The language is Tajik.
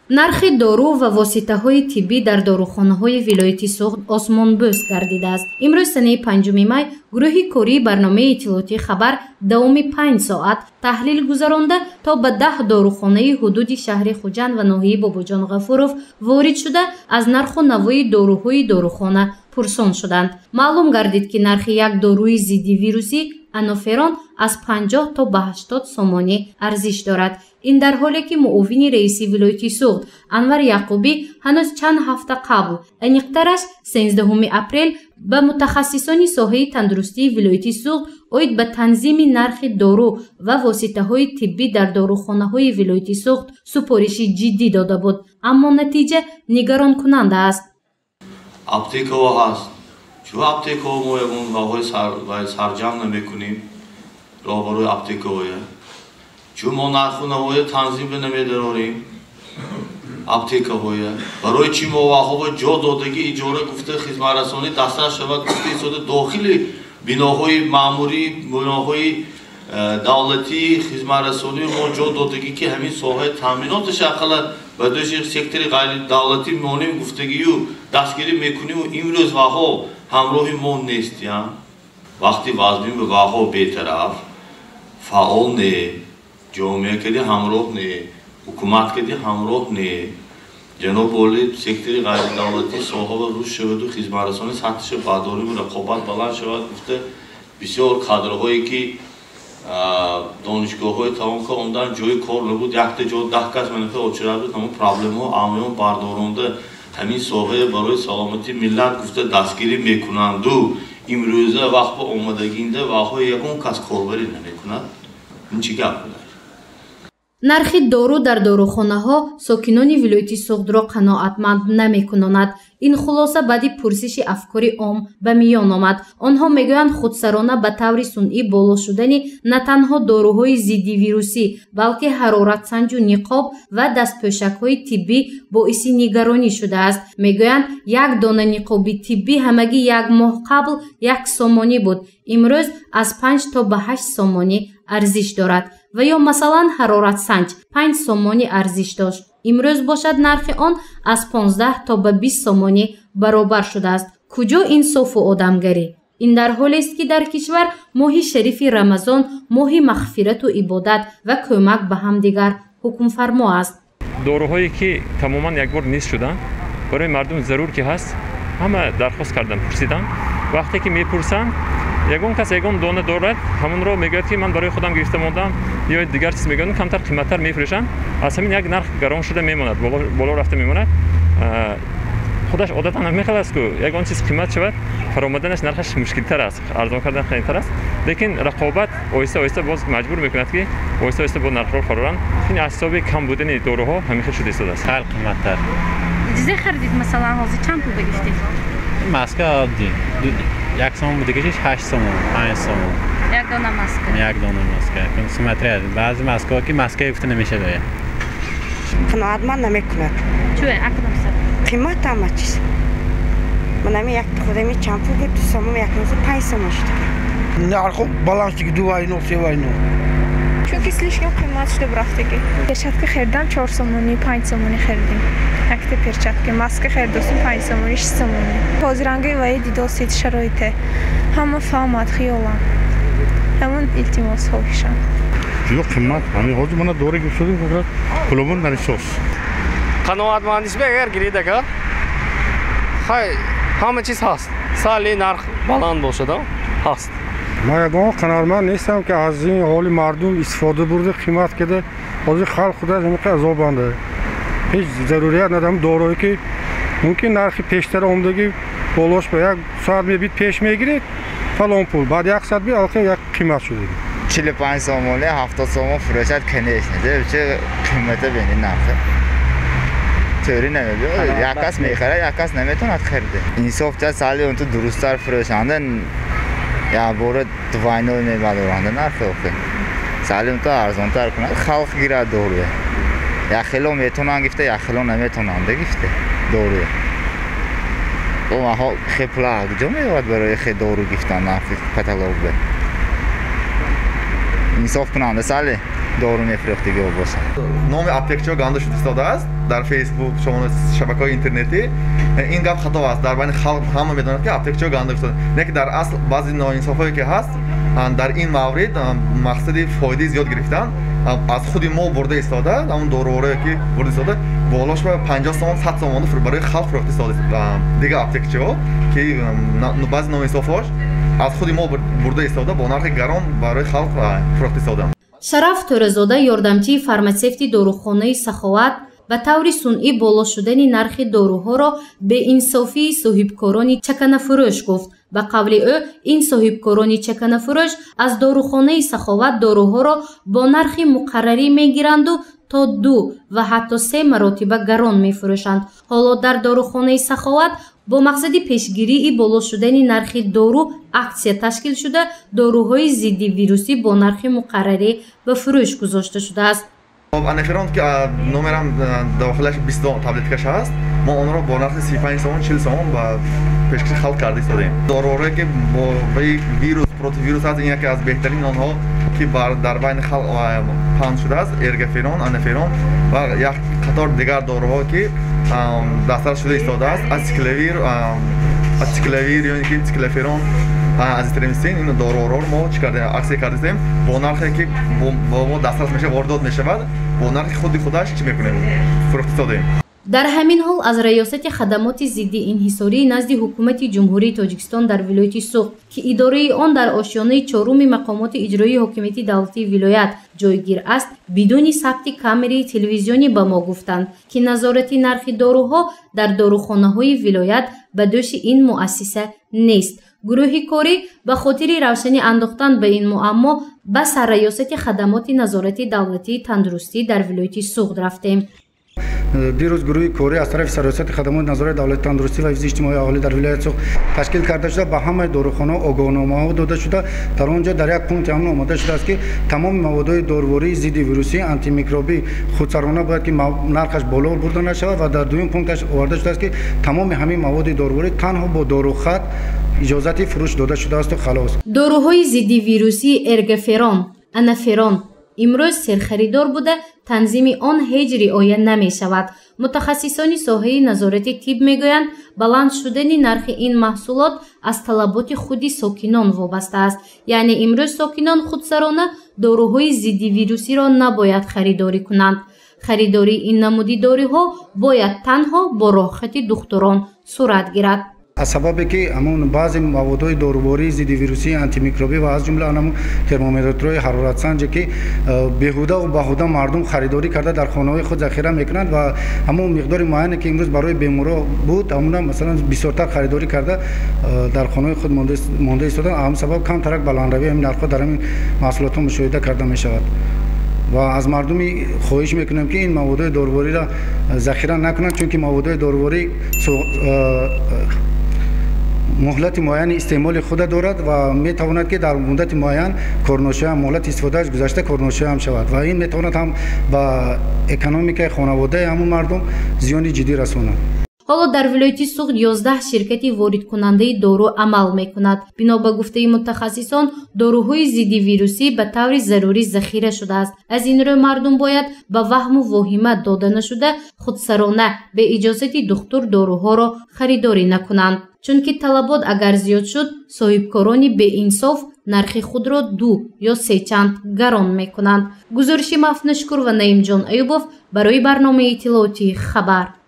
нархи дору ва воситаҳои тиббӣ дар дорухонаҳои вилояти Суғд осмонбӯс гардидааст. Имрӯз санаи 5 май гурӯҳи кории барномаи иттилоотии хабар давоми 5 соат таҳлил гузаронда то ба 10 дорухонаи ҳудуди шаҳри Хуҷанд ва ноҳияи Бобоҷон Ғафуров ворид шуда аз нарху навои дорӯҳои дорухона пурсон шуданд. Маълум гардид ки нархи як доруи зидди вирусӣ аноферон аз 50 то ба 80 сомонӣ арзиш дорад. ин дар ҳоле ки муовини раиси вилояти Суғд Анвар Яқубӣ ҳанӯз чанд ҳафта қабл аниқтараш 13 апрел ба мутахассисони соҳаи тандурустии вилояти Суғд оид ба танзими нархи дору ва воситаҳои тиббӣ дар дорухонаҳои вилояти Суғд супориши ҷиддӣ дода буд, аммо натиҷа нигаронкунанда аст. аптекаҳо ҳаст. чӯ аптекаҳо мо ягон ваҳои сарҷам намекунем роҳбарои аптекаҳоя? чӯ мо нарху навои танзим намедорем аптекаҳоя? барои чӣ мо ваҳҳо ҷо додагӣ иҷора гуфта хизматрасонӣ дастар шавад гуфта истода дохили биноҳои маъмурӣ биноҳои давлатӣ хизматрасонӣ мо ҷо додагӣ ки ҳамин соҳаи таъминоташ ақалла ба дӯши сектори ғайридавлатӣ монем гуфтагию дастгирӣ мекунему имрӯз ваҳҳо ҳамроҳи мо нестям. вақти вазбин ба ваҳҳо бетараф фаъол не ҷомеа кади ҳамроҳ не ҳукумат кади ҳамроҳ не ҷаноб оли сектори ғайридавлатӣ соҳа ва рушд шаваду хизматрасони сатҳаша бардориму рақобат баланд шавад гуфта бисёр кадрҳое ки донишгоҳҳои тавонка ондан ҷои кор набуд якта ҷо 10 кас манафе очирад буд ҳамон проблемаҳо аммиён бардоронда ҳамин соҳае барои саломати миллат гуфта дастгирӣ мекунанду имрӯза вақт ба омадагинда ваҳҳо ягон кас корбарӣ намекунад. ин чӣ гап буд? нархи дору дар дорухонаҳо сокинони вилояти Суғдро қаноатманд намекунонад. ин хулоса баъди пурсиши афкори ом ба миён омад. онҳо мегӯянд худсарона ба таври сунъӣ боло шудани на танҳо дорӯҳои зидди вирусӣ, балки ҳароратсанҷу ниқоб ва дастпӯшакҳои тиббӣ боиси нигаронӣ шудааст. мегӯянд як дона ниқоби тиббӣ ҳамагӣ як моҳ қабл 1 сомонӣ буд, имрӯз аз 5 то ба 8 сомонӣ арзиш дорад. ва ё масалан ҳароратсанҷ 5 сомонӣ арзиш дошт, имрӯз бошад нархи он аз 15 то ба 20 сомонӣ баробар шудааст. куҷо инсофу одамгарӣ? ин дар ҳолест ки дар кишвар моҳи шарифи рамазон моҳи мағфирату ибодат ва кӯмак ба ҳамдигар ҳукмфармо аст. дорӯҳое ки тамоман якбор нист шуданд барои мардум зарур ки ҳаст ҳама дархост кардам пурсидам. вақте ки мепурсанд ягон кас ягон дона дорад ҳамонро мегӯяд ки ман барои худам гирифта мондам ё дигар чиз мегӯянд камтар қиматтар мефурӯшанд. аз ҳамин як нарх гарон шуда мемонад, боло рафта мемонад. худаш одатан намехел аст ку ягон чиз қимат шавад фаромаданаш нархаш мушкилтар аст, арзон кардан қиёнтар аст. лекин рақобат оҳиста оҳиста боз маҷбур мекунад ки оҳиста оҳиста бо нархро фароранд. ин аз ҳисоби кам будани дорӯҳо ҳамин хел шуда истодааст. хал қиматтар. чизе харидид масалан ҳозир чанд пул гирифтед? маска оддӣ 1 сомон буд дигишиш 8 сомон 5 сомон. як дона маска. як дона маска. консуматрия баъзе маскаҳо ки маскае гуфта намешавад. қаноатманд намекунад. чӯ акадам сабаб? қимат ҳама чиз. манами як худами чанд пул буд 2 сомон 5 сомон шуд. нархо баланд шуд 2,9 3,9. чунки слишком қимат шуда рафтаги. перчатка херидам 4 сомони 5 сомони херидем. якта перчатка, маска херидостим 5 сомони 6 сомони. ҳозирангаи ваи дидосид шароите ҳама фаҳмад хиёлам. ҳамон илтимос хоҳишам. ҷуё қимат ҳамин ҳозир мана дора гирифтадем фақат пуломон нарисос. қаноатмандиш бегар гиридага хай ҳама чиз ҳаст. сали нарх баланд бошада ҳаст. ман ягон қаноатманд нестам ки аз ин ҳоли мардум истифода бурда қимат када ҳозир халқ худаш ҳамиқа азобанда. ҳеҷ зарурият надам дорое ки мумкин нархи пештар омадагӣ болош ба 1 соат мебит пеш мегиред фалон пул баъд 1 соат бит аллакай як қимат шуда. 45 сомоне 70 сомон фурӯшад конечно де чӣ қимата бени нархи тӯри намебиёд. як кас мехарад як кас наметавонад хариде. инсоф ҷаст сали он ту дурусттар фурӯшанда якбора 2,0 мебадоранда нархи охир сали он ту арзонтар кунад халқ гирад доруя. як хело метавонанд гифта як хело наметавонанд гифта доруя. ҳо хепла куҷо меёвад барои хе дору гифтан нархи каталог бе инсоф кунанда сали دارو میفروختگی باشه. نام اپتکچو گنده شده استفاده است در فیسبوک شما شبکه‌های اینترنتی. این گپ خطا است. در بین خلق همه میدونند که اپتکچو گنده شده. نه که در اصل بعضی ناانصافی که هست در این مورد مقصدی فایده زیاد گرفتن از خود ما برده استفاده اون داروهایی که برده استفاده بالاش به 50 تومان 100 تومان برای خلق فروخته استفاده دیگه اپتکچو که بعضی ناانصافاش از خود ما برده استفاده با نرخ گران برای خلق فروخته استفاده. شараф тӯразода ёрдамчии фарматсевти дорухонаи саховат ба таври сунъӣ боло шудани нархи дорӯҳоро беинсофии соҳибкорони чаканафурӯш гуфт. ба қавли ӯ ин соҳибкорони чаканафурӯш аз дорухонаи саховат дорӯҳоро бо нархи муқаррарӣ мегиранду то 2 ва ҳатто 3 маротиба гарон мефурӯшанд. ҳоло дар дорухонаи саховат бо мақсади пешгирии боло шудани нархи дору аксия ташкил шуда дорӯҳои зидди вирусӣ бо нархи муқаррарӣ ба фурӯш гузошта шудааст. анеферон ки номерам дохилаш 20 таблеткаш ҳаст, мо онро бо нархи 35 сомон 40 сомон ба пешкиши халқ карда истодем. Дорӯҳое ки бо вирус противирус ҳаст, ин яке аз беҳтарин онҳо ки дар байни халқ паҳн шудааст, эргаферон, анеферон ва як қатор дигар дорӯҳо ки дастрас шуда истодааст, ациклавир ёне ки циклоферон, азитромицин, ин дорӯҳоро мо чӣ кардем? аксия кардем бо нархе ки бо мо дастрас мешавад, воридот мешавад, бо нархи худи худаш чӣ мекунем? фурӯхта истодем. дар ҳамин ҳол аз раёсати хадамоти зидди инҳисории назди ҳукумати ҷумҳурии Тоҷикистон дар вилояти Суғд ки идораи он дар ошёнаи 4-уми мақомоти иҷроии ҳокимияти давлатии вилоят ҷойгир аст, бидуни сабти камераи телевизионӣ ба мо гуфтанд ки назорати нархи дорӯҳо дар дорухонаҳои вилоят ба дӯши ин муассиса нест. гурӯҳи корӣ ба хотири равшанӣ андохтан ба ин муаммо ба сарраёсати хадамоти назорати давлатии тандурустӣ дар вилояти Суғд рафтем. дирӯз гурӯҳи корӣ аз тарафи сарроясати хадамоти назорати давлати тандурустӣ ва ҳифзи иҷтимоии аҳолӣ дар вилояти Суғд ташкил карда шуда ба ҳамаи дорухонаҳо огоҳномаҳо дода шуда дар он ҷо дар як пункти ҳамон омода шудааст ки тамоми маводҳои дорвории зидди вирусӣ антимикробӣ худсарона бояд ки нархаш боло бурда нашавад ва дар дуюм пункташ оварда шудааст ки тамоми ҳамин маводи дорворӣ танҳо бо дорухат иҷозати фурӯш дода шудаасту халос. дорӯҳои зидди вирусӣ эргаферон, анаферон имрӯз серхаридор буда танзими он ҳеҷ риоя намешавад. мутахассисони соҳаи назорати тиб мегӯянд баланд шудани нархи ин маҳсулот аз талаботи худи сокинон вобаста аст. яъне имрӯз сокинон худсарона дорӯҳои зидди вирусиро набояд харидорӣ кунанд. харидории ин намуди дориҳо бояд танҳо бо роҳхати духтурон сурат гирад. аз сабабе ки ҳамон баъзе маводҳои дорувории зидди вирусӣ антимикробӣ ва аз ҷумла ҳамон термометрҳои ҳароратсанҷе ки беҳуда баҳуда мардум харидорӣ карда дар хонаҳои худ захира мекунанд ва ҳамон миқдори муайяне ки имрӯз барои беморҳо буд ҳамона масалан бисёртар харидорӣ карда дар хонаҳои худ монда истоданд. ҳамин сабаб камтарак баландравии ҳамин нархҳо дар ҳамин маҳсулотҳо мушоҳида карда мешавад ва аз мардуми хоҳиш мекунем ки ин маводҳои дорвориро захира накунанд, чунки маводҳои дорворӣ муҳлати муайяни истеъмоли худа дорад ва метавонад ки дар муддати муайян корношоӣ ҳам муҳлати истифодааш гузашта корношоӣ ҳам шавад ва ин метавонад ҳам ба экономикаи хонаводаи ҳамон мардум зиёни ҷиддӣ расонад. ҳоло дар вилояти Суғд 11 ширкати воридкунандаи дору амал мекунад. бино ба гуфтаи мутахассисон дорӯҳои зидди вирусӣ ба таври зарурӣ захира шудааст. аз ин рӯ мардум бояд ба ваҳму воҳима дода нашуда худсарона бе иҷозати духтур дорӯҳоро харидорӣ накунанд, чунки талабот агар зиёд шуд соҳибкорони беинсоф нархи худро 2 ё 3 чанд гарон мекунанд. гузориши Мафнушкур ва Наимҷон Аюбов барои барномаи иттилоотии хабар.